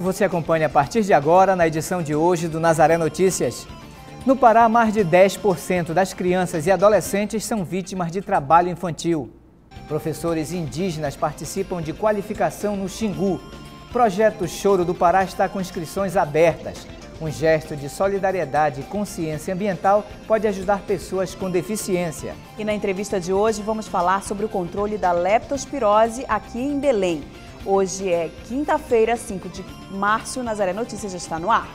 Você acompanha a partir de agora na edição de hoje do Nazaré Notícias. No Pará, mais de 10% das crianças e adolescentes são vítimas de trabalho infantil. Professores indígenas participam de qualificação no Xingu. Projeto Choro do Pará está com inscrições abertas. Um gesto de solidariedade e consciência ambiental pode ajudar pessoas com deficiência. E na entrevista de hoje vamos falar sobre o controle da leptospirose aqui em Belém. Hoje é quinta-feira, 5 de março, o Nazaré Notícias já está no ar.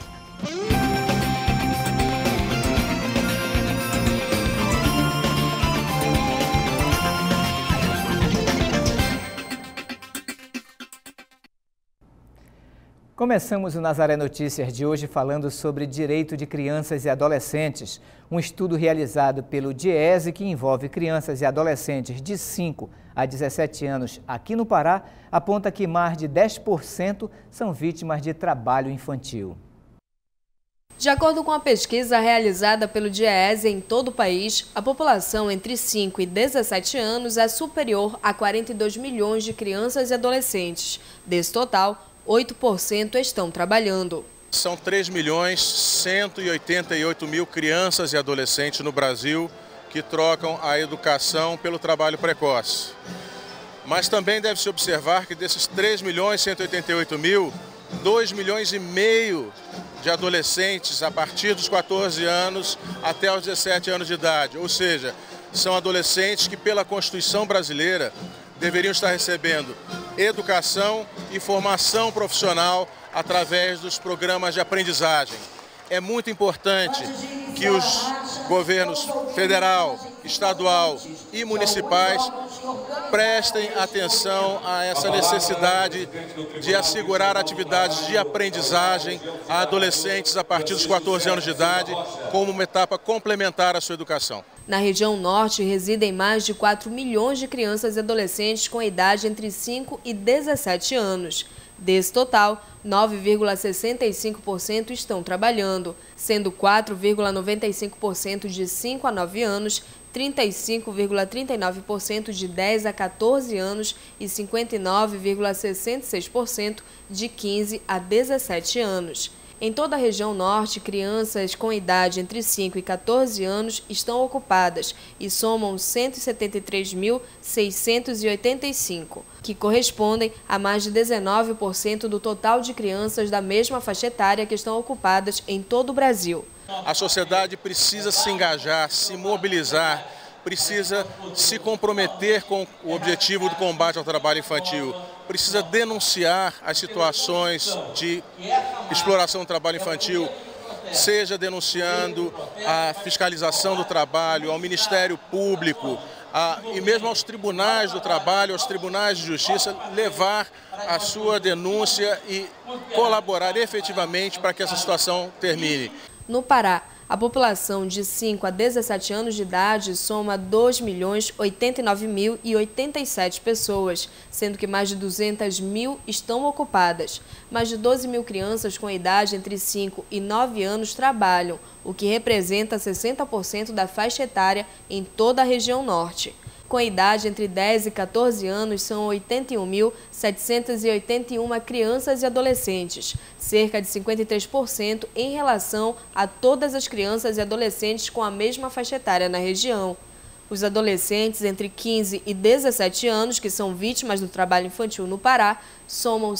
Começamos o Nazaré Notícias de hoje falando sobre direito de crianças e adolescentes. Um estudo realizado pelo DIEESE, que envolve crianças e adolescentes de 5 a 17 anos aqui no Pará, aponta que mais de 10% são vítimas de trabalho infantil. De acordo com a pesquisa realizada pelo DIEESE em todo o país, a população entre 5 e 17 anos é superior a 42 milhões de crianças e adolescentes. Desse total, 8% estão trabalhando. São 3.188.000 crianças e adolescentes no Brasil que trocam a educação pelo trabalho precoce. Mas também deve-se observar que desses 3.188.000, 2,5 milhões de adolescentes a partir dos 14 anos até os 17 anos de idade. Ou seja, são adolescentes que pela Constituição brasileira deveriam estar recebendo educação e formação profissional através dos programas de aprendizagem. É muito importante que os governos federal, estadual e municipais prestem atenção a essa necessidade de assegurar atividades de aprendizagem a adolescentes a partir dos 14 anos de idade, como uma etapa complementar à sua educação. Na região norte, residem mais de 4 milhões de crianças e adolescentes com idade entre 5 e 17 anos. Desse total, 9,65% estão trabalhando, sendo 4,95% de 5 a 9 anos, 35,39% de 10 a 14 anos e 59,66% de 15 a 17 anos. Em toda a região norte, crianças com idade entre 5 e 14 anos estão ocupadas e somam 173.685, que correspondem a mais de 19% do total de crianças da mesma faixa etária que estão ocupadas em todo o Brasil. A sociedade precisa se engajar, se mobilizar, precisa se comprometer com o objetivo do combate ao trabalho infantil, precisa denunciar as situações de exploração do trabalho infantil, seja denunciando a fiscalização do trabalho, ao Ministério Público, e mesmo aos tribunais do trabalho, aos tribunais de justiça, levar a sua denúncia e colaborar efetivamente para que essa situação termine. No Pará, a população de 5 a 17 anos de idade soma 2.089.087 pessoas, sendo que mais de 200 mil estão ocupadas. Mais de 12 mil crianças com idade entre 5 e 9 anos trabalham, o que representa 60% da faixa etária em toda a região norte. Com idade entre 10 e 14 anos, são 81.781 crianças e adolescentes, cerca de 53% em relação a todas as crianças e adolescentes com a mesma faixa etária na região. Os adolescentes entre 15 e 17 anos, que são vítimas do trabalho infantil no Pará, somam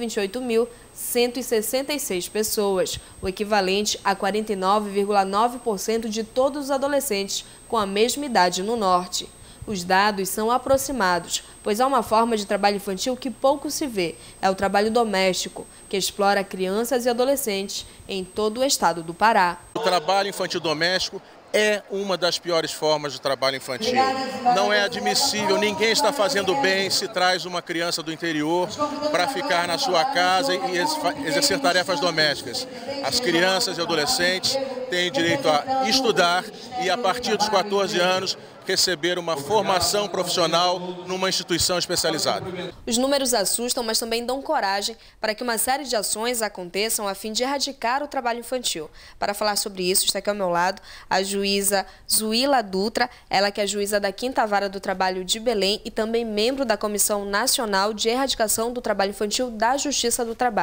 128.166 pessoas, o equivalente a 49,9% de todos os adolescentes com a mesma idade no norte. Os dados são aproximados, pois há uma forma de trabalho infantil que pouco se vê. É o trabalho doméstico, que explora crianças e adolescentes em todo o estado do Pará. O trabalho infantil doméstico é uma das piores formas de trabalho infantil. Não é admissível, ninguém está fazendo bem se traz uma criança do interior para ficar na sua casa e exercer tarefas domésticas. As crianças e adolescentes têm direito a estudar e, a partir dos 14 anos, receber uma formação profissional numa instituição especializada. Os números assustam, mas também dão coragem para que uma série de ações aconteçam a fim de erradicar o trabalho infantil. Para falar sobre isso, está aqui ao meu lado a juíza Zuila Dutra, ela que é juíza da 5ª Vara do Trabalho de Belém e também membro da Comissão Nacional de Erradicação do Trabalho Infantil da Justiça do Trabalho.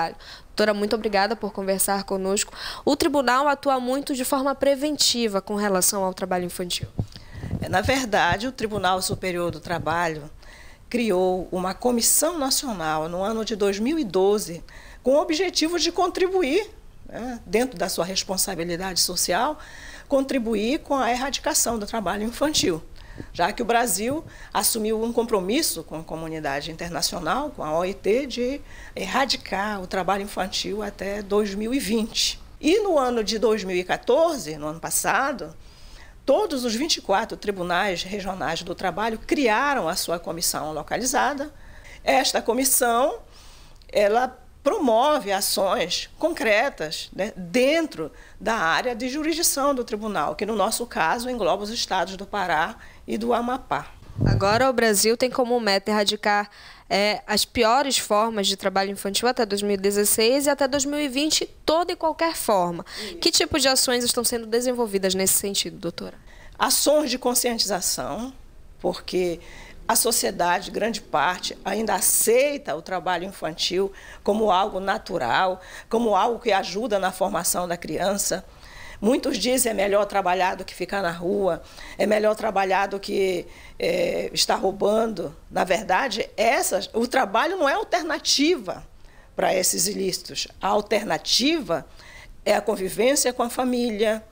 Doutora, muito obrigada por conversar conosco. O tribunal atua muito de forma preventiva com relação ao trabalho infantil. Na verdade, o Tribunal Superior do Trabalho criou uma comissão nacional no ano de 2012 com o objetivo de contribuir, né, dentro da sua responsabilidade social, contribuir com a erradicação do trabalho infantil, já que o Brasil assumiu um compromisso com a comunidade internacional, com a OIT, de erradicar o trabalho infantil até 2020. E no ano de 2014, no ano passado, todos os 24 tribunais regionais do trabalho criaram a sua comissão localizada. Esta comissão, ela promove ações concretas, né, dentro da área de jurisdição do tribunal, que no nosso caso engloba os estados do Pará e do Amapá. Agora o Brasil tem como meta erradicar as piores formas de trabalho infantil até 2016 e até 2020, toda e qualquer forma. Que tipo de ações estão sendo desenvolvidas nesse sentido, doutora? Ações de conscientização, porque a sociedade, grande parte, ainda aceita o trabalho infantil como algo natural, como algo que ajuda na formação da criança. Muitos dizem é melhor trabalhar do que ficar na rua, é melhor trabalhar do que estar roubando. Na verdade, o trabalho não é alternativa para esses ilícitos. A alternativa é a convivência com a família,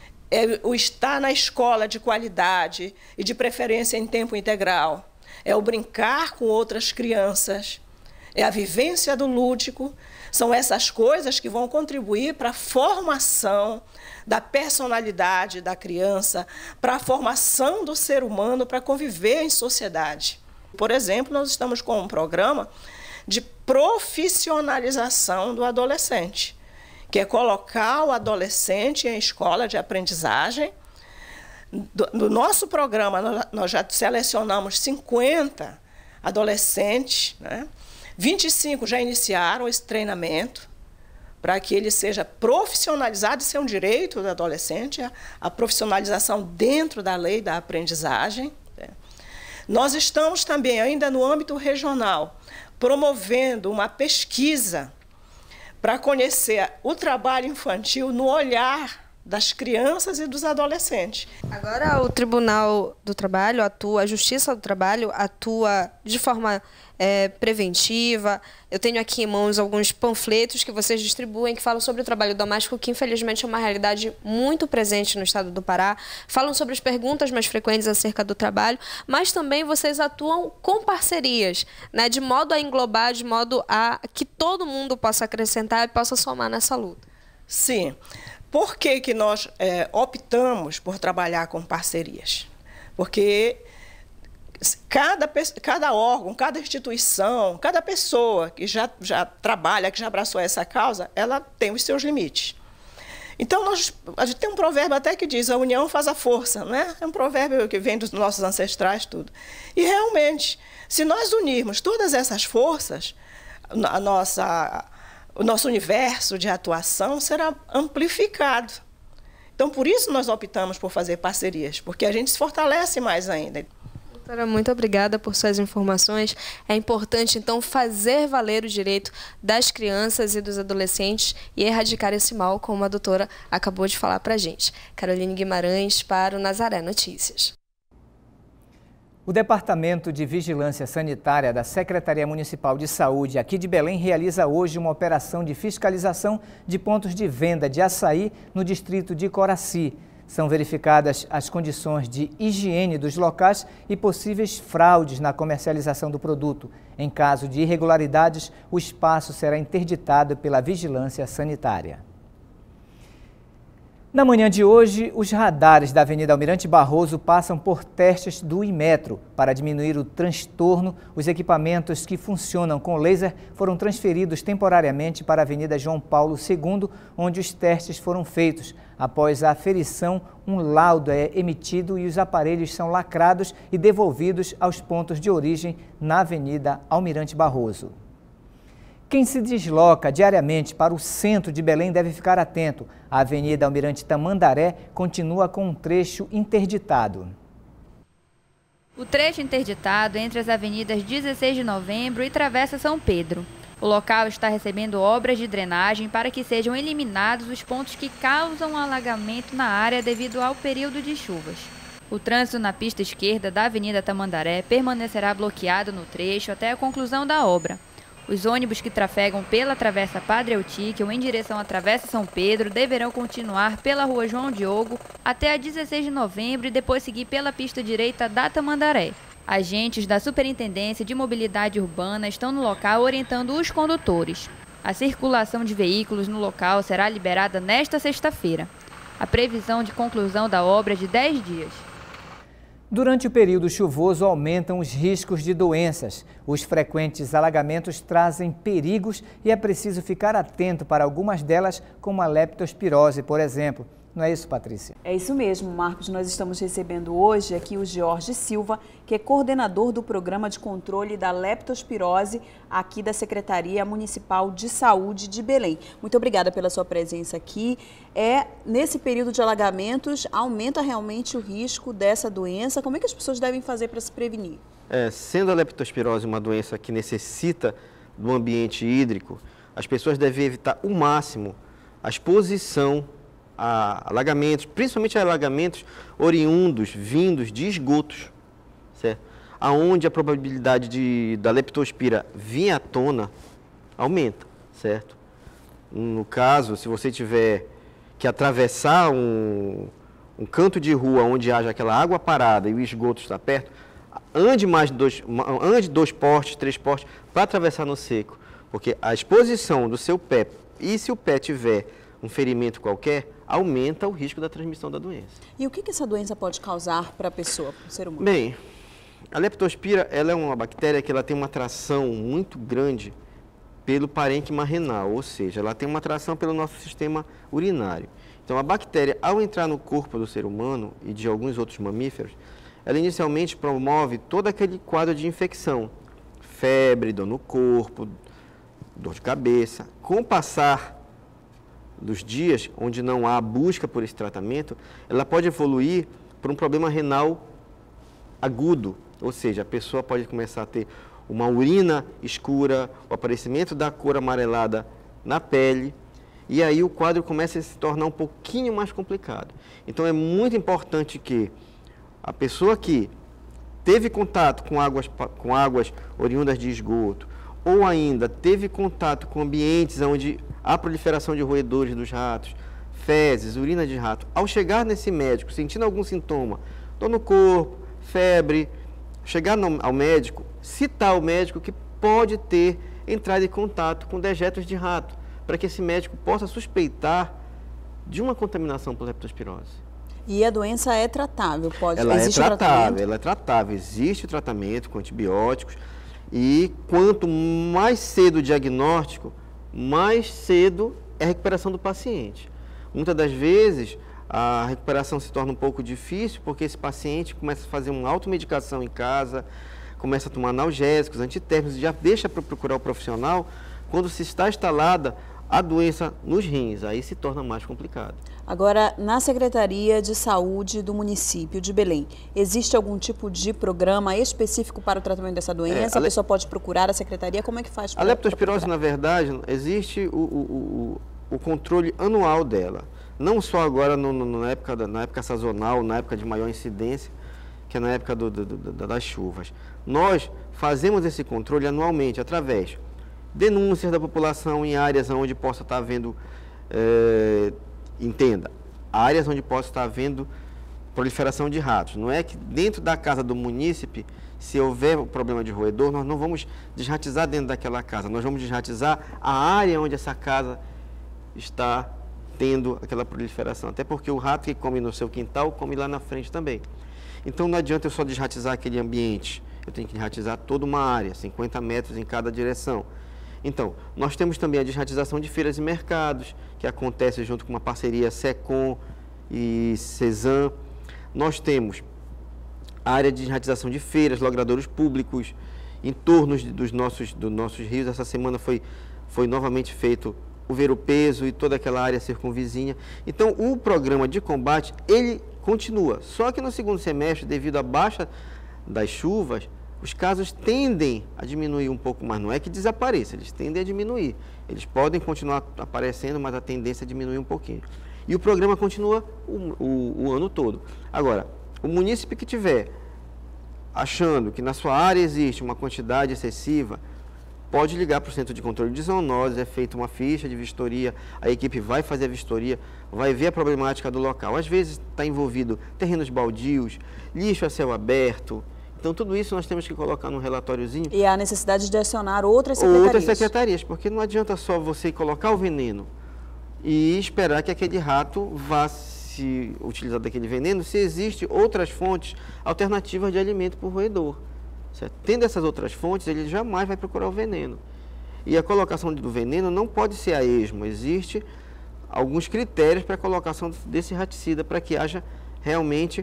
é o estar na escola de qualidade e de preferência em tempo integral, é o brincar com outras crianças, é a vivência do lúdico. São essas coisas que vão contribuir para a formação da personalidade da criança, para a formação do ser humano, para conviver em sociedade. Por exemplo, nós estamos com um programa de profissionalização do adolescente, que é colocar o adolescente em escola de aprendizagem. No nosso programa, nós já selecionamos 50 adolescentes, né? 25 já iniciaram esse treinamento para que ele seja profissionalizado. Isso é um direito do adolescente, a profissionalização dentro da lei da aprendizagem. Nós estamos também, ainda no âmbito regional, promovendo uma pesquisa para conhecer o trabalho infantil no olhar das crianças e dos adolescentes. Agora o Tribunal do Trabalho atua, a Justiça do Trabalho atua de forma preventiva. Eu tenho aqui em mãos alguns panfletos que vocês distribuem que falam sobre o trabalho doméstico, que infelizmente é uma realidade muito presente no estado do Pará. Falam sobre as perguntas mais frequentes acerca do trabalho, mas também vocês atuam com parcerias, né, de modo a englobar, de modo a que todo mundo possa acrescentar e possa somar nessa luta. Sim. Por que nós optamos por trabalhar com parcerias? Porque cada órgão, cada instituição, cada pessoa que já trabalha, que já abraçou essa causa, ela tem os seus limites. Então, a gente tem um provérbio até que diz: a união faz a força, né? É um provérbio que vem dos nossos ancestrais, tudo. E, realmente, se nós unirmos todas essas forças, o nosso universo de atuação será amplificado. Então, por isso nós optamos por fazer parcerias, porque a gente se fortalece mais ainda. Doutora, muito obrigada por suas informações. É importante, então, fazer valer o direito das crianças e dos adolescentes e erradicar esse mal, como a doutora acabou de falar para a gente. Caroline Guimarães, para o Nazaré Notícias. O Departamento de Vigilância Sanitária da Secretaria Municipal de Saúde aqui de Belém realiza hoje uma operação de fiscalização de pontos de venda de açaí no distrito de Coraci. São verificadas as condições de higiene dos locais e possíveis fraudes na comercialização do produto. Em caso de irregularidades, o espaço será interditado pela Vigilância Sanitária. Na manhã de hoje, os radares da Avenida Almirante Barroso passam por testes do Inmetro. Para diminuir o transtorno, os equipamentos que funcionam com laser foram transferidos temporariamente para a Avenida João Paulo II, onde os testes foram feitos. Após a aferição, um laudo é emitido e os aparelhos são lacrados e devolvidos aos pontos de origem na Avenida Almirante Barroso. Quem se desloca diariamente para o centro de Belém deve ficar atento. A Avenida Almirante Tamandaré continua com um trecho interditado. O trecho interditado entre as avenidas 16 de Novembro e Travessa São Pedro. O local está recebendo obras de drenagem para que sejam eliminados os pontos que causam alagamento na área devido ao período de chuvas. O trânsito na pista esquerda da Avenida Tamandaré permanecerá bloqueado no trecho até a conclusão da obra. Os ônibus que trafegam pela Travessa Padre Eutíquio em direção à Travessa São Pedro deverão continuar pela Rua João Diogo até a 16 de novembro e depois seguir pela pista direita da Tamandaré. Agentes da Superintendência de Mobilidade Urbana estão no local orientando os condutores. A circulação de veículos no local será liberada nesta sexta-feira. A previsão de conclusão da obra é de 10 dias. Durante o período chuvoso, aumentam os riscos de doenças. Os frequentes alagamentos trazem perigos e é preciso ficar atento para algumas delas, como a leptospirose, por exemplo. Não é isso, Patrícia? É isso mesmo, Marcos. Nós estamos recebendo hoje aqui o Jorge Silva, que é coordenador do Programa de Controle da Leptospirose aqui da Secretaria Municipal de Saúde de Belém. Muito obrigada pela sua presença aqui. Nesse período de alagamentos, aumenta realmente o risco dessa doença? Como é que as pessoas devem fazer para se prevenir? Sendo a leptospirose uma doença que necessita do ambiente hídrico, as pessoas devem evitar o máximo a exposição a alagamentos, principalmente a alagamentos oriundos, vindos de esgotos, certo? Aonde a probabilidade da leptospira vir à tona aumenta, certo? No caso, se você tiver que atravessar um canto de rua onde haja aquela água parada e o esgoto está perto, ande 2 postes, 3 postes para atravessar no seco, porque a exposição do seu pé, e se o pé tiver um ferimento qualquer, aumenta o risco da transmissão da doença. E o que essa doença pode causar para a pessoa, para o ser humano? Bem, a leptospira ela é uma bactéria que ela tem uma atração muito grande pelo parênquima renal, ou seja, ela tem uma atração pelo nosso sistema urinário. Então, a bactéria, ao entrar no corpo do ser humano e de alguns outros mamíferos, ela inicialmente promove todo aquele quadro de infecção, febre, dor no corpo, dor de cabeça. Com o passar dos dias, onde não há busca por esse tratamento, ela pode evoluir para um problema renal agudo, ou seja, a pessoa pode começar a ter uma urina escura, o aparecimento da cor amarelada na pele, e aí o quadro começa a se tornar um pouquinho mais complicado. Então é muito importante que a pessoa que teve contato com águas oriundas de esgoto, ou ainda teve contato com ambientes onde há proliferação de roedores dos ratos, fezes, urina de rato, ao chegar nesse médico sentindo algum sintoma, dor no corpo, febre, chegar ao médico, citar ao médico que pode ter entrado em contato com dejetos de rato, para que esse médico possa suspeitar de uma contaminação por leptospirose. E a doença é tratável? Existe ela é tratável, existe o tratamento com antibióticos, e quanto mais cedo o diagnóstico, mais cedo é a recuperação do paciente. Muitas das vezes, a recuperação se torna um pouco difícil, porque esse paciente começa a fazer uma automedicação em casa, começa a tomar analgésicos, antitérmicos, e já deixa para procurar o profissional quando se está instalada a doença nos rins, aí se torna mais complicado. Agora, na Secretaria de Saúde do município de Belém, existe algum tipo de programa específico para o tratamento dessa doença? A pessoa pode procurar a Secretaria? Como é que faz? A leptospirose, na verdade, existe o controle anual dela. Não só agora na época sazonal, na época de maior incidência, que é na época das chuvas. Nós fazemos esse controle anualmente através de denúncias da população em áreas onde possa estar havendo, áreas onde possa estar havendo proliferação de ratos. Não é que dentro da casa do munícipe, se houver um problema de roedor, nós não vamos desratizar dentro daquela casa, nós vamos desratizar a área onde essa casa está tendo aquela proliferação. Até porque o rato que come no seu quintal, come lá na frente também. Então não adianta eu só desratizar aquele ambiente, eu tenho que desratizar toda uma área, 50 metros em cada direção. Então, nós temos também a desratização de feiras e mercados, que acontece junto com uma parceria SECOM e CESAM. Nós temos a área de desratização de feiras, logradouros públicos, em torno dos nossos rios. Essa semana foi novamente feito o Ver-o-Peso e toda aquela área circunvizinha. Então, o programa de combate, ele continua. Só que no segundo semestre, devido à baixa das chuvas, os casos tendem a diminuir um pouco mais. Não é que desapareça, eles tendem a diminuir. Eles podem continuar aparecendo, mas a tendência é diminuir um pouquinho. E o programa continua o ano todo. Agora, o munícipe que tiver achando que na sua área existe uma quantidade excessiva, pode ligar para o Centro de Controle de Zoonoses, é feita uma ficha de vistoria, a equipe vai fazer a vistoria, vai ver a problemática do local. Às vezes está envolvido terrenos baldios, lixo a céu aberto. Então, tudo isso nós temos que colocar num relatóriozinho. E há necessidade de acionar outras secretarias. Outras secretarias, porque não adianta só você colocar o veneno e esperar que aquele rato vá se utilizar daquele veneno, se existem outras fontes alternativas de alimento para o roedor. Certo? Tendo essas outras fontes, ele jamais vai procurar o veneno. E a colocação do veneno não pode ser a esmo. Existem alguns critérios para a colocação desse raticida, para que haja realmente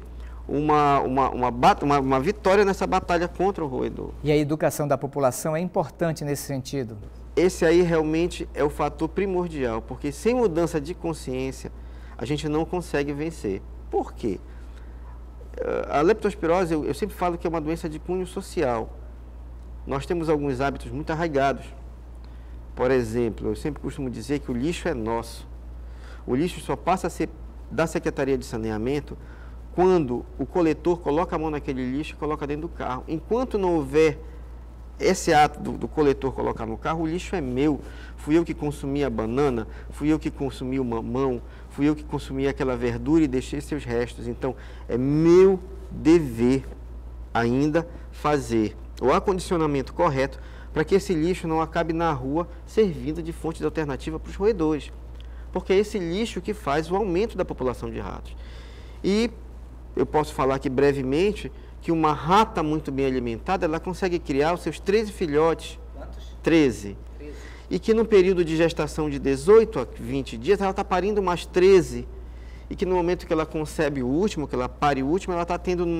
uma vitória nessa batalha contra o roedor. E a educação da população é importante nesse sentido? Esse aí realmente é o fator primordial, porque sem mudança de consciência, a gente não consegue vencer. Por quê? A leptospirose, eu sempre falo que é uma doença de cunho social. Nós temos alguns hábitos muito arraigados. Por exemplo, eu sempre costumo dizer que o lixo é nosso. O lixo só passa a ser da Secretaria de Saneamento quando o coletor coloca a mão naquele lixo e coloca dentro do carro. Enquanto não houver esse ato do coletor colocar no carro, o lixo é meu. Fui eu que consumi a banana, fui eu que consumi o mamão, fui eu que consumi aquela verdura e deixei seus restos. Então, é meu dever ainda fazer o acondicionamento correto para que esse lixo não acabe na rua servindo de fonte de alternativa para os roedores. Porque é esse lixo que faz o aumento da população de ratos. E eu posso falar aqui brevemente que uma rata muito bem alimentada, ela consegue criar os seus 13 filhotes. Quantos? 13. E que no período de gestação de 18 a 20 dias, ela está parindo mais 13. E que no momento que ela concebe o último, que ela pare o último, ela está tendo uma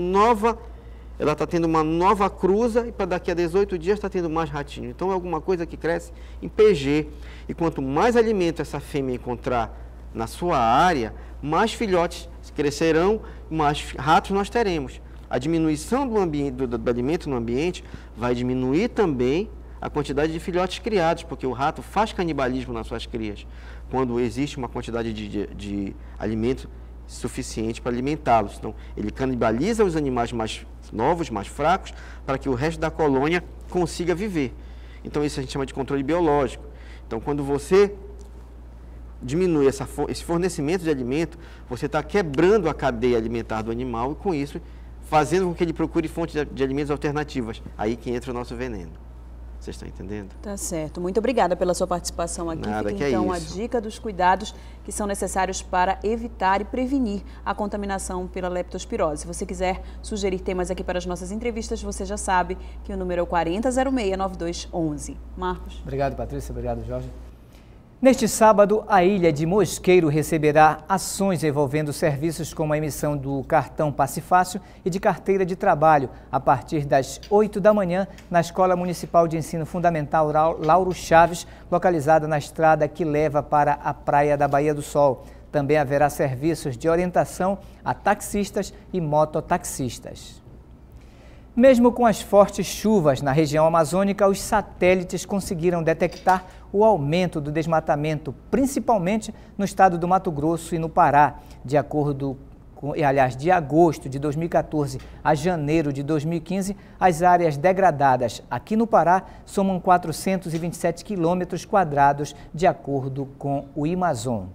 nova cruza, e para daqui a 18 dias está tendo mais ratinho. Então é alguma coisa que cresce em PG. E quanto mais alimento essa fêmea encontrar na sua área, mais filhotes crescerão, mais ratos nós teremos. A diminuição do alimento no ambiente vai diminuir também a quantidade de filhotes criados, porque o rato faz canibalismo nas suas crias, quando existe uma quantidade de alimento suficiente para alimentá-los. Então, ele canibaliza os animais mais novos, mais fracos, para que o resto da colônia consiga viver. Então, isso a gente chama de controle biológico. Então, quando você diminui esse fornecimento de alimento, você está quebrando a cadeia alimentar do animal e, com isso, fazendo com que ele procure fontes de alimentos alternativas. Aí que entra o nosso veneno. Vocês estão entendendo? Tá certo. Muito obrigada pela sua participação aqui. Nada, Fica então a dica dos cuidados que são necessários para evitar e prevenir a contaminação pela leptospirose. Se você quiser sugerir temas aqui para as nossas entrevistas, você já sabe que o número é o 4006-9211. Marcos. Obrigado, Patrícia. Obrigado, Jorge. Neste sábado, a ilha de Mosqueiro receberá ações envolvendo serviços como a emissão do cartão Passe Fácil e de carteira de trabalho, a partir das 8 da manhã, na Escola Municipal de Ensino Fundamental Lauro Chaves, localizada na estrada que leva para a praia da Baía do Sol. Também haverá serviços de orientação a taxistas e mototaxistas. Mesmo com as fortes chuvas na região amazônica, os satélites conseguiram detectar o aumento do desmatamento, principalmente no estado do Mato Grosso e no Pará. De acordo com, de agosto de 2014 a janeiro de 2015, as áreas degradadas aqui no Pará somam 427 quilômetros quadrados, de acordo com o Imazon.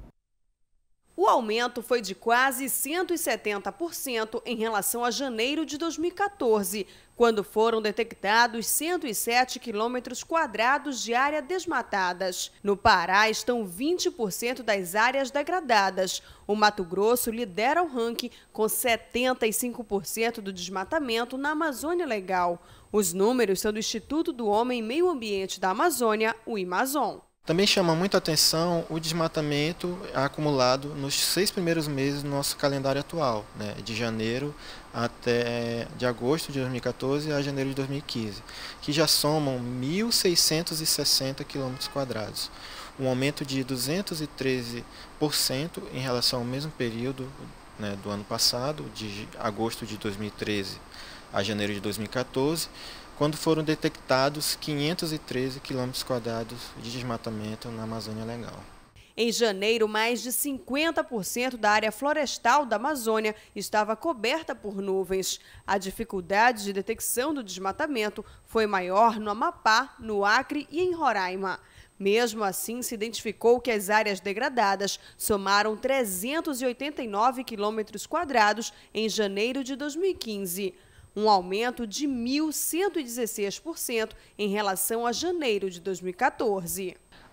O aumento foi de quase 170% em relação a janeiro de 2014, quando foram detectados 107 quilômetros quadrados de área desmatadas. No Pará estão 20% das áreas degradadas. O Mato Grosso lidera o ranking com 75% do desmatamento na Amazônia Legal. Os números são do Instituto do Homem e Meio Ambiente da Amazônia, o Imazon. Também chama muito a atenção o desmatamento acumulado nos 6 primeiros meses do nosso calendário atual, né, de janeiro de agosto de 2014 a janeiro de 2015, que já somam 1.660 km², um aumento de 213% em relação ao mesmo período, né, do ano passado, de agosto de 2013 a janeiro de 2014, quando foram detectados 513 km² de desmatamento na Amazônia Legal. Em janeiro, mais de 50% da área florestal da Amazônia estava coberta por nuvens. A dificuldade de detecção do desmatamento foi maior no Amapá, no Acre e em Roraima. Mesmo assim, se identificou que as áreas degradadas somaram 389 km² em janeiro de 2015. Um aumento de 1.116% em relação a janeiro de 2014.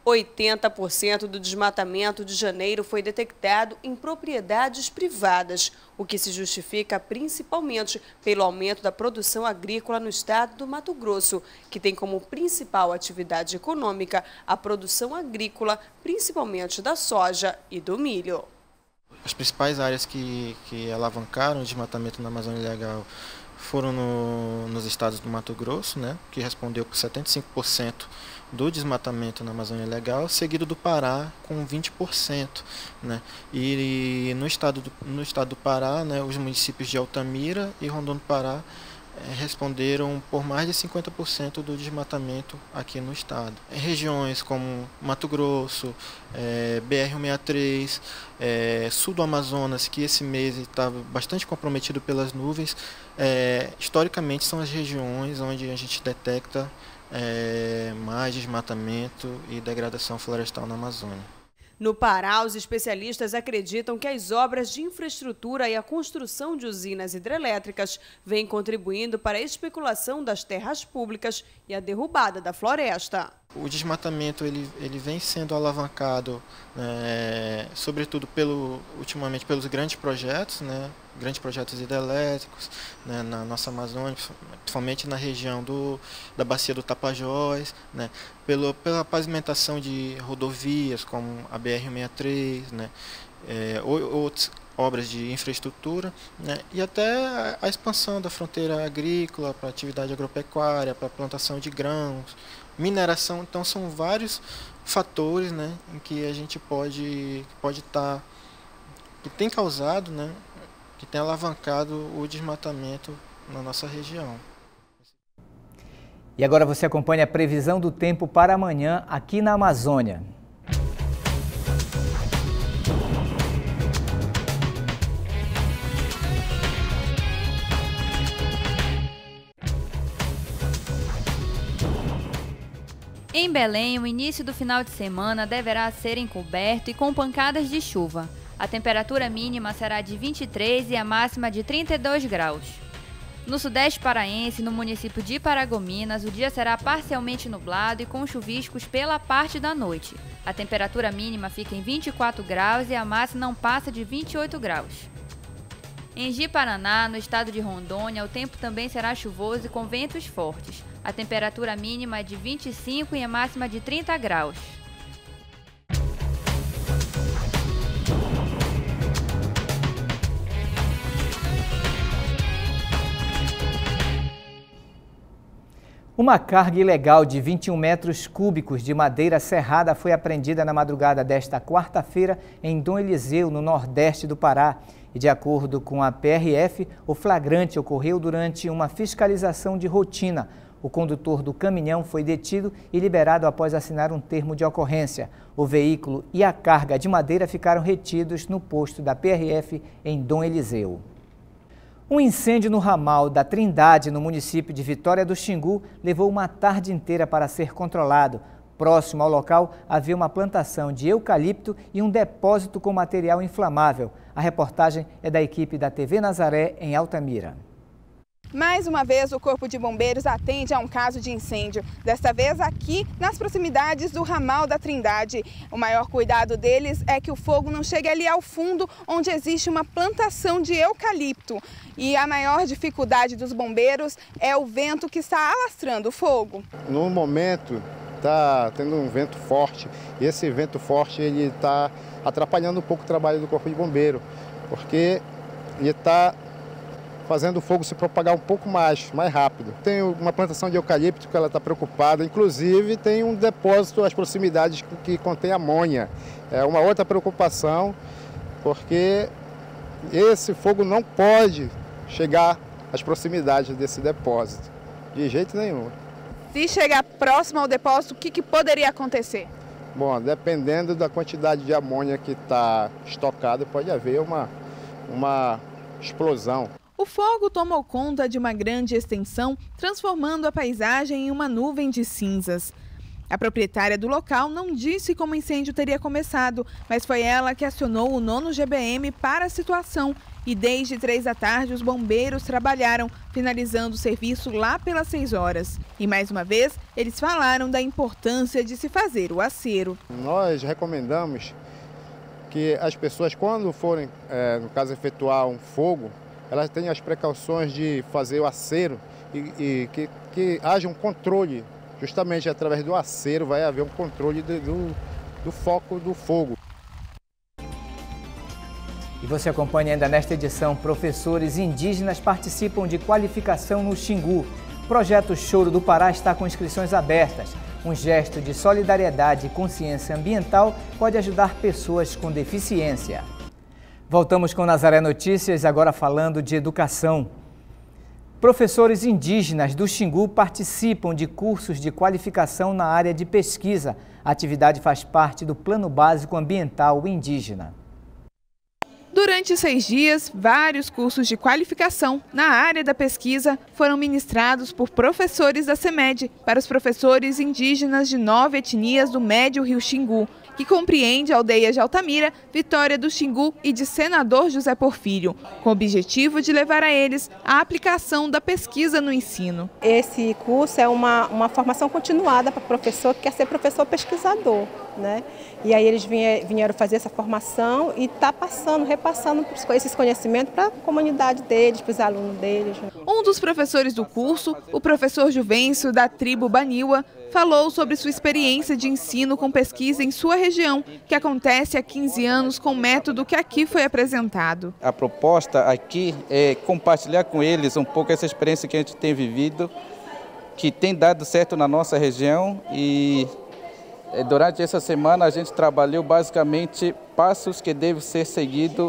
80% do desmatamento de janeiro foi detectado em propriedades privadas, o que se justifica principalmente pelo aumento da produção agrícola no estado do Mato Grosso, que tem como principal atividade econômica a produção agrícola, principalmente da soja e do milho. As principais áreas que alavancaram o desmatamento na Amazônia Legal foram nos estados do Mato Grosso, né, que respondeu por 75% do desmatamento na Amazônia Legal, seguido do Pará com 20%. Né, e no estado do Pará, né, os municípios de Altamira e Rondon do Pará responderam por mais de 50% do desmatamento aqui no estado. Em regiões como Mato Grosso, BR-163, sul do Amazonas, que esse mês estava bastante comprometido pelas nuvens, historicamente são as regiões onde a gente detecta mais desmatamento e degradação florestal na Amazônia. No Pará, os especialistas acreditam que as obras de infraestrutura e a construção de usinas hidrelétricas vêm contribuindo para a especulação das terras públicas e a derrubada da floresta. O desmatamento ele vem sendo alavancado, sobretudo ultimamente pelos grandes projetos, né, grandes projetos hidrelétricos, né, na nossa Amazônia, principalmente na região da bacia do Tapajós, né, pela pavimentação de rodovias como a BR-163, né, outras obras de infraestrutura, né, e até a expansão da fronteira agrícola para atividade agropecuária, para plantação de grãos, mineração. Então são vários fatores, né, em que a gente pode estar, que tem causado, né, que tem alavancado o desmatamento na nossa região. E agora você acompanha a previsão do tempo para amanhã aqui na Amazônia. Em Belém, o início do final de semana deverá ser encoberto e com pancadas de chuva. A temperatura mínima será de 23 e a máxima de 32 graus. No sudeste paraense, no município de Paragominas, o dia será parcialmente nublado e com chuviscos pela parte da noite. A temperatura mínima fica em 24 graus e a máxima não passa de 28 graus. Em Ji-Paraná, no estado de Rondônia, o tempo também será chuvoso e com ventos fortes. A temperatura mínima é de 25 e a máxima de 30 graus. Uma carga ilegal de 21 metros cúbicos de madeira serrada foi apreendida na madrugada desta quarta-feira em Dom Eliseu, no nordeste do Pará. E de acordo com a PRF, o flagrante ocorreu durante uma fiscalização de rotina. O condutor do caminhão foi detido e liberado após assinar um termo de ocorrência. O veículo e a carga de madeira ficaram retidos no posto da PRF em Dom Eliseu. Um incêndio no ramal da Trindade, no município de Vitória do Xingu, levou uma tarde inteira para ser controlado. Próximo ao local, havia uma plantação de eucalipto e um depósito com material inflamável. A reportagem é da equipe da TV Nazaré, em Altamira. Mais uma vez, o Corpo de Bombeiros atende a um caso de incêndio, desta vez aqui nas proximidades do ramal da Trindade. O maior cuidado deles é que o fogo não chegue ali ao fundo, onde existe uma plantação de eucalipto. E a maior dificuldade dos bombeiros é o vento que está alastrando o fogo. No momento está tendo um vento forte, e esse vento forte ele está atrapalhando um pouco o trabalho do Corpo de Bombeiro, porque ele está fazendo o fogo se propagar um pouco mais rápido. Tem uma plantação de eucalipto que ela está preocupada, inclusive tem um depósito às proximidades que contém amônia. É uma outra preocupação, porque esse fogo não pode chegar as proximidades desse depósito. De jeito nenhum. Se chegar próximo ao depósito, o que poderia acontecer? Bom, dependendo da quantidade de amônia que está estocada, pode haver uma explosão. O fogo tomou conta de uma grande extensão, transformando a paisagem em uma nuvem de cinzas. A proprietária do local não disse como o incêndio teria começado, mas foi ela que acionou o 9º GBM para a situação. E desde 3 da tarde os bombeiros trabalharam, finalizando o serviço lá pelas 6 horas. E mais uma vez, eles falaram da importância de se fazer o acero. Nós recomendamos que as pessoas, quando forem, no caso, efetuar um fogo, elas tenham as precauções de fazer o acero e que haja um controle. Justamente através do acero vai haver um controle do foco do fogo. E você acompanha ainda nesta edição, professores indígenas participam de qualificação no Xingu. O projeto Choro do Pará está com inscrições abertas. Um gesto de solidariedade e consciência ambiental pode ajudar pessoas com deficiência. Voltamos com Nazaré Notícias, agora falando de educação. Professores indígenas do Xingu participam de cursos de qualificação na área de pesquisa. A atividade faz parte do Plano Básico Ambiental Indígena. Durante 6 dias, vários cursos de qualificação na área da pesquisa foram ministrados por professores da CEMED para os professores indígenas de 9 etnias do Médio Rio Xingu, que compreende aldeias de Altamira, Vitória do Xingu e de Senador José Porfírio, com o objetivo de levar a eles a aplicação da pesquisa no ensino. Esse curso é uma formação continuada para professor que quer ser professor pesquisador, né? E aí eles vieram fazer essa formação e está repassando esses conhecimentos para a comunidade deles, para os alunos deles. Um dos professores do curso, o professor Juvencio, da tribo Baniwa, falou sobre sua experiência de ensino com pesquisa em sua região, que acontece há 15 anos com o método que aqui foi apresentado. A proposta aqui é compartilhar com eles um pouco essa experiência que a gente tem vivido, que tem dado certo na nossa região, e durante essa semana a gente trabalhou basicamente passos que devem ser seguidos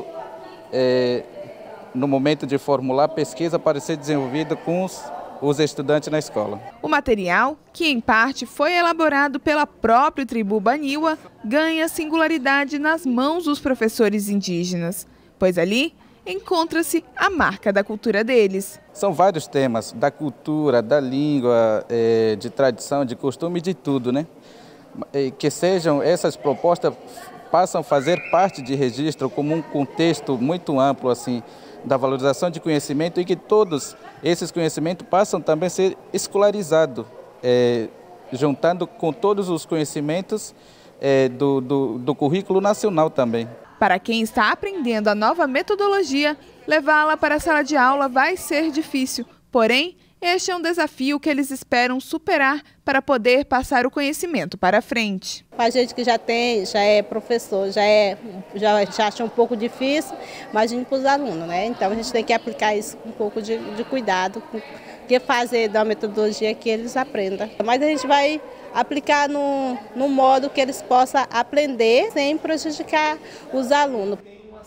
no momento de formular pesquisa para ser desenvolvida com os estudantes na escola. O material, que em parte foi elaborado pela própria tribo Baniwa, ganha singularidade nas mãos dos professores indígenas, pois ali encontra-se a marca da cultura deles. São vários temas, da cultura, da língua, de tradição, de costume, de tudo, né? Que sejam essas propostas, passam a fazer parte de registro como um contexto muito amplo assim, da valorização de conhecimento, e que todos esses conhecimentos passam também a ser escolarizados, juntando com todos os conhecimentos do currículo nacional também. Para quem está aprendendo a nova metodologia, levá-la para a sala de aula vai ser difícil, porém, este é um desafio que eles esperam superar para poder passar o conhecimento para frente. A gente que já é professor, já acha um pouco difícil, imagine para os alunos, né? Então a gente tem que aplicar isso com um pouco de cuidado, que fazer da metodologia que eles aprendam. Mas a gente vai aplicar no modo que eles possam aprender sem prejudicar os alunos.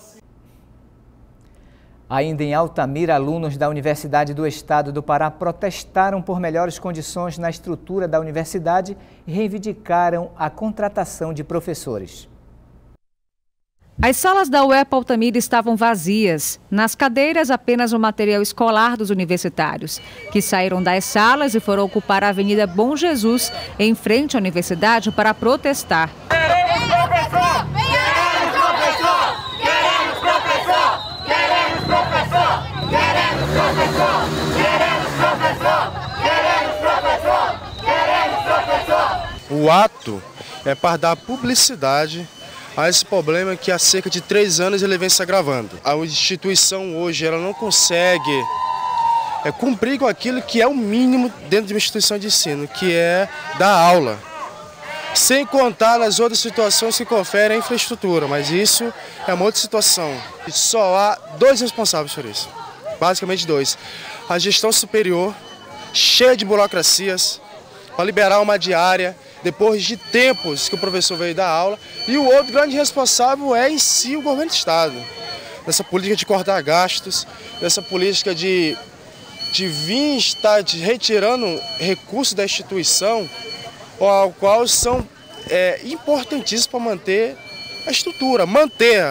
Ainda em Altamira, alunos da Universidade do Estado do Pará protestaram por melhores condições na estrutura da universidade e reivindicaram a contratação de professores. As salas da UEPA Altamira estavam vazias. Nas cadeiras, apenas o material escolar dos universitários, que saíram das salas e foram ocupar a Avenida Bom Jesus, em frente à universidade, para protestar. Queremos professor! Queremos professor! Queremos professor! Queremos professor! Queremos professor! Queremos professor! Queremos professor! Queremos professor! O ato é para dar publicidade a esse problema que há cerca de 3 anos ele vem se agravando. A instituição hoje ela não consegue cumprir com aquilo que é o mínimo dentro de uma instituição de ensino, que é dar aula. Sem contar nas outras situações que conferem a infraestrutura, mas isso é uma outra situação. E só há 2 responsáveis por isso, basicamente 2. A gestão superior, cheia de burocracias, para liberar uma diária, depois de tempos que o professor veio dar aula, e o outro grande responsável é em si o governo do Estado. Nessa política de cortar gastos, nessa política de de vir estar retirando recursos da instituição, ao qual são importantíssimos para manter a estrutura, manter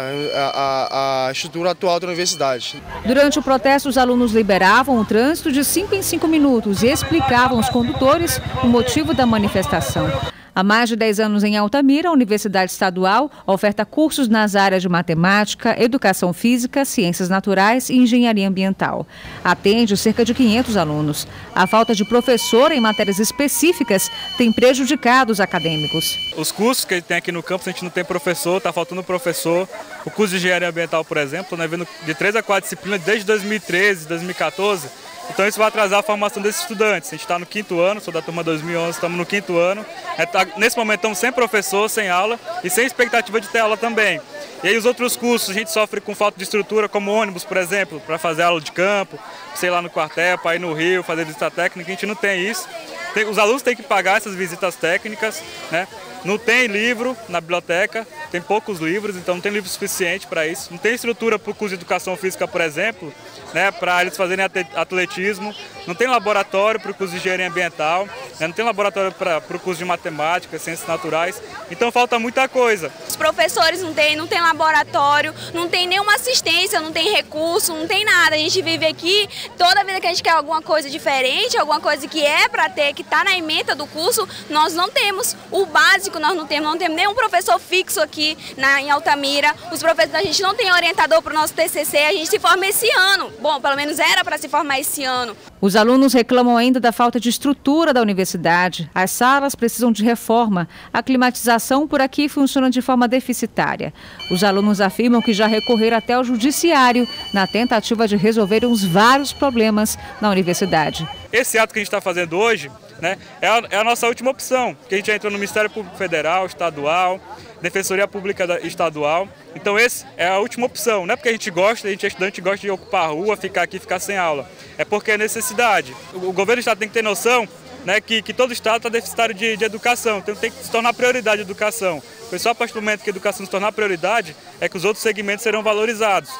a estrutura atual da universidade. Durante o protesto, os alunos liberavam o trânsito de 5 em 5 minutos e explicavam aos condutores o motivo da manifestação. Há mais de 10 anos em Altamira, a Universidade Estadual oferta cursos nas áreas de matemática, educação física, ciências naturais e engenharia ambiental. Atende cerca de 500 alunos. A falta de professor em matérias específicas tem prejudicado os acadêmicos. Os cursos que tem aqui no campus, a gente não tem professor, está faltando professor. O curso de engenharia ambiental, por exemplo, nós vendo de 3 a 4 disciplinas desde 2013, 2014. Então isso vai atrasar a formação desses estudantes. A gente está no 5º ano, sou da turma 2011, estamos no 5º ano. Nesse momento estamos sem professor, sem aula e sem expectativa de ter aula também. E aí os outros cursos, a gente sofre com falta de estrutura, como ônibus, por exemplo, para fazer aula de campo, sei lá no quartel, para ir no Rio, fazer visita técnica, a gente não tem isso. Os alunos têm que pagar essas visitas técnicas, né? Não tem livro na biblioteca, tem poucos livros, então não tem livro suficiente para isso. Não tem estrutura para o curso de educação física, por exemplo, né, para eles fazerem atletismo. Não tem laboratório para o curso de engenharia ambiental, né, não tem laboratório para o curso de matemática, ciências naturais. Então falta muita coisa. Os professores não tem laboratório, não tem nenhuma assistência, não tem recurso, não tem nada. A gente vive aqui, toda vida que a gente quer alguma coisa diferente, alguma coisa que é para ter, que está na ementa do curso, nós não temos o básico. Nós não temos nenhum professor fixo aqui em Altamira. Os professores, a gente não tem orientador para o nosso TCC, a gente se forma esse ano. Bom, pelo menos era para se formar esse ano. Os alunos reclamam ainda da falta de estrutura da universidade. As salas precisam de reforma. A climatização por aqui funciona de forma deficitária. Os alunos afirmam que já recorreram até ao judiciário na tentativa de resolver os vários problemas na universidade. Esse ato que a gente está fazendo hoje, né, é a nossa última opção, porque a gente já entrou no Ministério Público Federal, Estadual, Defensoria Pública Estadual. Então essa é a última opção, não é porque a gente é estudante, gosta de ocupar a rua, ficar aqui, ficar sem aula. É porque é necessidade. O governo do estado tem que ter noção, né, que todo estado está deficitário de educação, então tem que se tornar prioridade a educação. Foi só a partir do momento que a educação se tornar prioridade, é que os outros segmentos serão valorizados.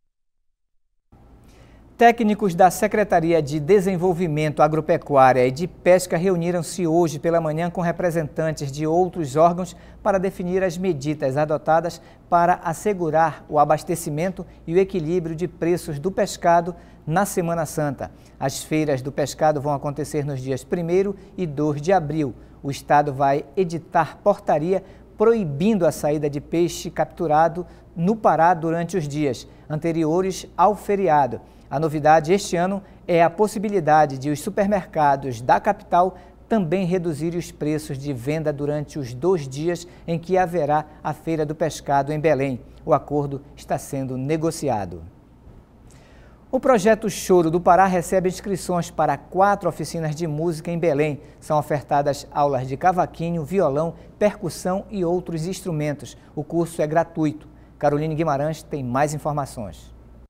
Técnicos da Secretaria de Desenvolvimento Agropecuária e de Pesca reuniram-se hoje pela manhã com representantes de outros órgãos para definir as medidas adotadas para assegurar o abastecimento e o equilíbrio de preços do pescado na Semana Santa. As feiras do pescado vão acontecer nos dias 1º e 2 de abril. O Estado vai editar portaria proibindo a saída de peixe capturado no Pará durante os dias anteriores ao feriado. A novidade este ano é a possibilidade de os supermercados da capital também reduzirem os preços de venda durante os 2 dias em que haverá a Feira do Pescado em Belém. O acordo está sendo negociado. O projeto Choro do Pará recebe inscrições para 4 oficinas de música em Belém. São ofertadas aulas de cavaquinho, violão, percussão e outros instrumentos. O curso é gratuito. Caroline Guimarães tem mais informações.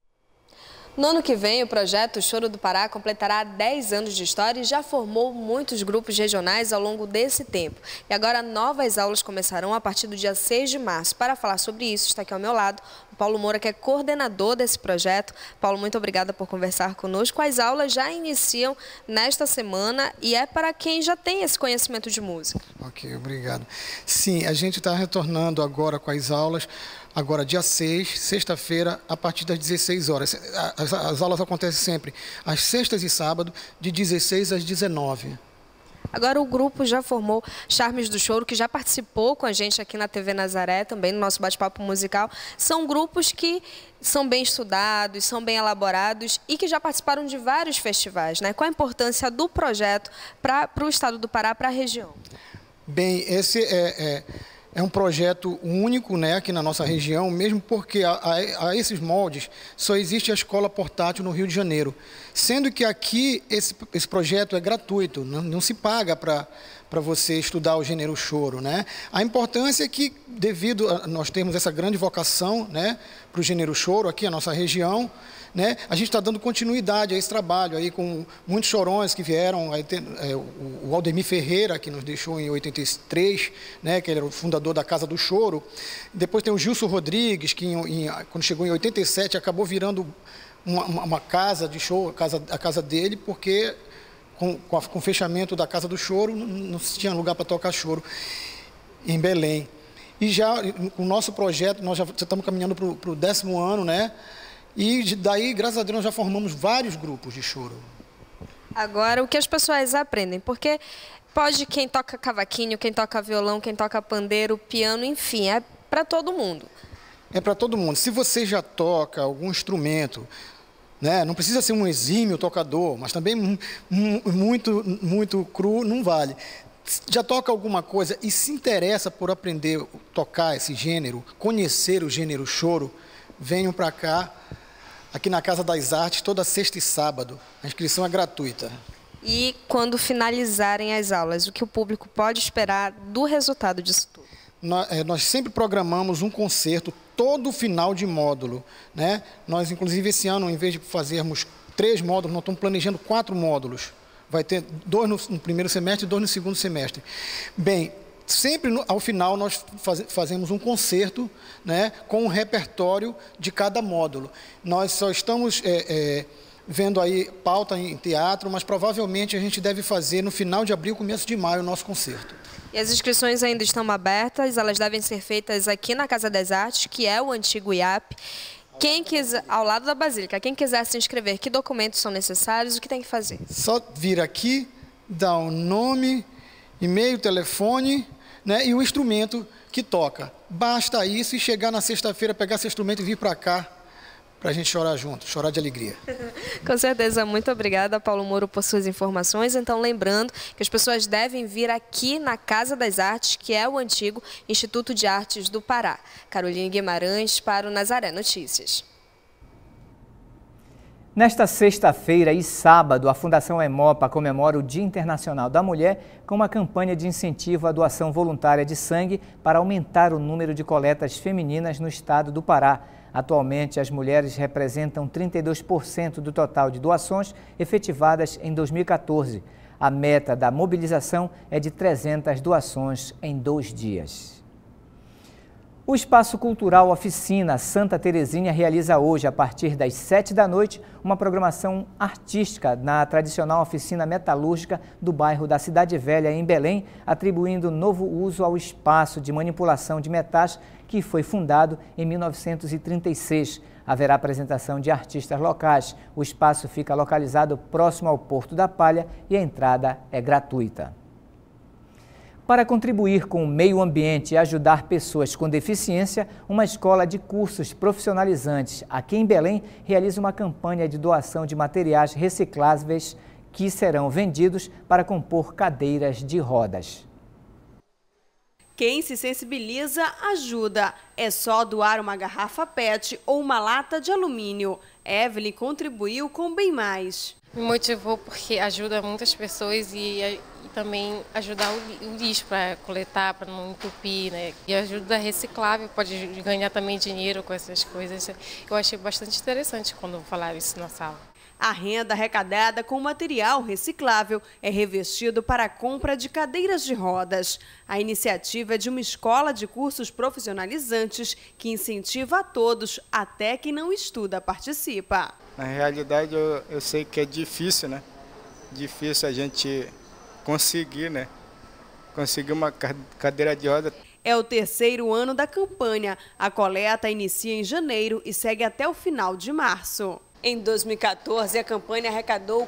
No ano que vem, o projeto Choro do Pará completará 10 anos de história e já formou muitos grupos regionais ao longo desse tempo. E agora novas aulas começarão a partir do dia 6 de março. Para falar sobre isso, está aqui ao meu lado o Paulo Moura, que é coordenador desse projeto. Paulo, muito obrigada por conversar conosco. As aulas já iniciam nesta semana e é para quem já tem esse conhecimento de música. Ok, obrigado. Sim, a gente está retornando agora com as aulas. Agora, dia 6, sexta-feira, a partir das 16 horas. As aulas acontecem sempre às sextas e sábado, de 16 às 19. Agora o grupo já formou Charmes do Choro, que já participou com a gente aqui na TV Nazaré, também no nosso bate-papo musical. São grupos que são bem estudados, são bem elaborados e que já participaram de vários festivais, né? Qual a importância do projeto para o estado do Pará, para a região? Bem, esse é um projeto único, né, aqui na nossa região, mesmo porque a esses moldes só existe a escola portátil no Rio de Janeiro. Sendo que aqui esse projeto é gratuito, não se paga para você estudar o gênero choro, né? A importância é que, devido a nós termos essa grande vocação, né, para o gênero choro aqui na nossa região, né, a gente está dando continuidade a esse trabalho aí com muitos chorões que vieram. Aí tem, o Aldemir Ferreira, que nos deixou em 83, né, que ele era o fundador da Casa do Choro. Depois tem o Gilson Rodrigues, que quando chegou em 87 acabou virando uma casa de show, a casa dele, porque com o fechamento da Casa do Choro, não se tinha lugar para tocar choro em Belém. E já o nosso projeto, nós já estamos caminhando para o 10º ano, né? E daí, graças a Deus, nós já formamos vários grupos de choro. Agora, o que as pessoas aprendem? Porque pode quem toca cavaquinho, quem toca violão, quem toca pandeiro, piano, enfim, é para todo mundo. É para todo mundo. Se você já toca algum instrumento, né, não precisa ser um exímio tocador, mas também muito cru não vale. Já toca alguma coisa e se interessa por aprender a tocar esse gênero, conhecer o gênero choro, venham para cá, aqui na Casa das Artes, toda sexta e sábado. A inscrição é gratuita. E quando finalizarem as aulas, o que o público pode esperar do resultado disso tudo? Nós sempre programamos um concerto todo final de módulo, né? Nós, inclusive, esse ano, em vez de fazermos 3 módulos, nós estamos planejando 4 módulos. Vai ter 2 no primeiro semestre e 2 no segundo semestre. Bem, sempre ao final nós fazemos um concerto, né, com um repertório de cada módulo. Nós só estamos vendo aí pauta em teatro, mas provavelmente a gente deve fazer no final de abril, começo de maio, o nosso concerto. E as inscrições ainda estão abertas, elas devem ser feitas aqui na Casa das Artes, que é o antigo IAP. Quem quiser, ao lado da Basílica, quem quiser se inscrever, que documentos são necessários, o que tem que fazer? Só vir aqui, dar o nome, e-mail, telefone, né, e o instrumento que toca. Basta isso e chegar na sexta-feira, pegar esse instrumento e vir para cá, para a gente chorar junto, chorar de alegria. Com certeza. Muito obrigada, Paulo Moro, por suas informações. Então, lembrando que as pessoas devem vir aqui na Casa das Artes, que é o antigo Instituto de Artes do Pará. Caroline Guimarães para o Nazaré Notícias. Nesta sexta-feira e sábado, a Fundação Hemopa comemora o Dia Internacional da Mulher com uma campanha de incentivo à doação voluntária de sangue para aumentar o número de coletas femininas no estado do Pará. Atualmente, as mulheres representam 32% do total de doações efetivadas em 2014. A meta da mobilização é de 300 doações em 2 dias. O Espaço Cultural Oficina Santa Terezinha realiza hoje, a partir das 7 da noite, uma programação artística na tradicional oficina metalúrgica do bairro da Cidade Velha, em Belém, atribuindo novo uso ao espaço de manipulação de metais que foi fundado em 1936. Haverá apresentação de artistas locais. O espaço fica localizado próximo ao Porto da Palha e a entrada é gratuita. Para contribuir com o meio ambiente e ajudar pessoas com deficiência, uma escola de cursos profissionalizantes aqui em Belém realiza uma campanha de doação de materiais recicláveis que serão vendidos para compor cadeiras de rodas. Quem se sensibiliza, ajuda. É só doar uma garrafa PET ou uma lata de alumínio. Evelyn contribuiu com bem mais. Me motivou porque ajuda muitas pessoas e também ajudar o lixo para coletar, para não entupir, né? E ajuda reciclável, pode ganhar também dinheiro com essas coisas. Eu achei bastante interessante quando falaram isso na sala. A renda arrecadada com material reciclável é revestido para a compra de cadeiras de rodas. A iniciativa é de uma escola de cursos profissionalizantes que incentiva a todos, até quem não estuda participa. Na realidade, eu sei que é difícil, né? Difícil a gente conseguir, né? Conseguir uma cadeira de roda. É o 3º ano da campanha. A coleta inicia em janeiro e segue até o final de março. Em 2014, a campanha arrecadou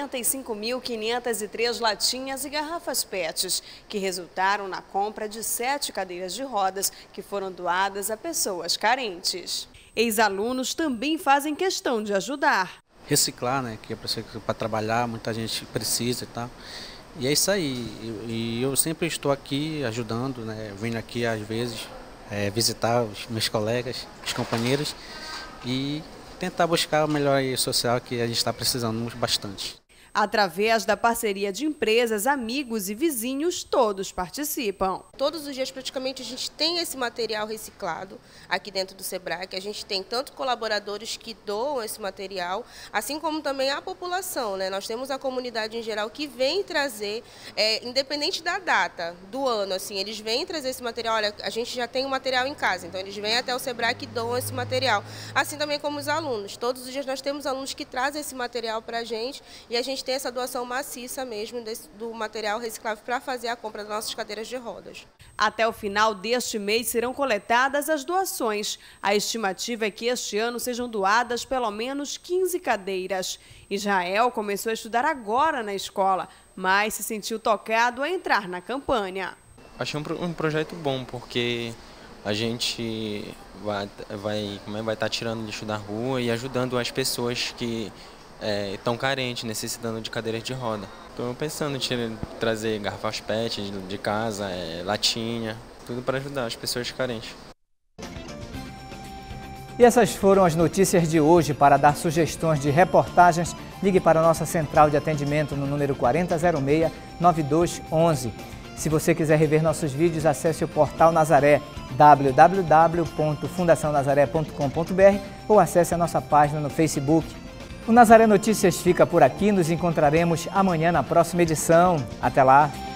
45.503 latinhas e garrafas PETs, que resultaram na compra de 7 cadeiras de rodas que foram doadas a pessoas carentes. Ex-alunos também fazem questão de ajudar. Reciclar, né? Que é para trabalhar, muita gente precisa e tal. E é isso aí. E eu sempre estou aqui ajudando, né? Venho aqui às vezes visitar os meus colegas, os companheiros e tentar buscar a melhoria social que a gente está precisando bastante. Através da parceria de empresas, amigos e vizinhos, todos participam. Todos os dias, praticamente, a gente tem esse material reciclado aqui dentro do SEBRAE, que a gente tem tanto colaboradores que doam esse material, assim como também a população, né? Nós temos a comunidade em geral que vem trazer, independente da data do ano, assim, eles vêm trazer esse material. Olha, a gente já tem o material em casa, então eles vêm até o SEBRAE que doam esse material. Assim também como os alunos. Todos os dias nós temos alunos que trazem esse material para a gente e a gente tem essa doação maciça mesmo do material reciclável para fazer a compra das nossas cadeiras de rodas. Até o final deste mês serão coletadas as doações. A estimativa é que este ano sejam doadas pelo menos 15 cadeiras. Israel começou a estudar agora na escola, mas se sentiu tocado a entrar na campanha. Achei um projeto bom, porque a gente vai estar tirando lixo da rua e ajudando as pessoas que estão carentes, necessitando de cadeiras de roda. Estou pensando em trazer garrafas PET de casa, latinha, tudo para ajudar as pessoas carentes. E essas foram as notícias de hoje. Para dar sugestões de reportagens, ligue para a nossa central de atendimento no número 4006-9211. Se você quiser rever nossos vídeos, acesse o portal Nazaré, www.fundacionazaré.com.br ou acesse a nossa página no Facebook. O Nazaré Notícias fica por aqui, nos encontraremos amanhã na próxima edição. Até lá!